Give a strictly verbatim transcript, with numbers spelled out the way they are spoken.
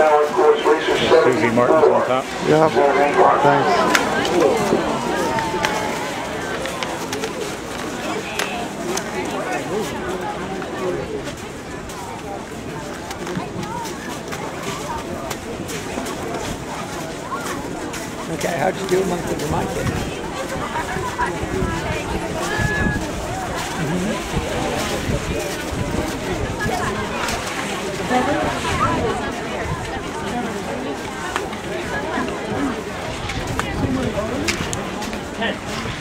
Susie Martin's on top. Yeah, thanks. Okay, how'd you do amongst the Vermont kids? Mm-hmm.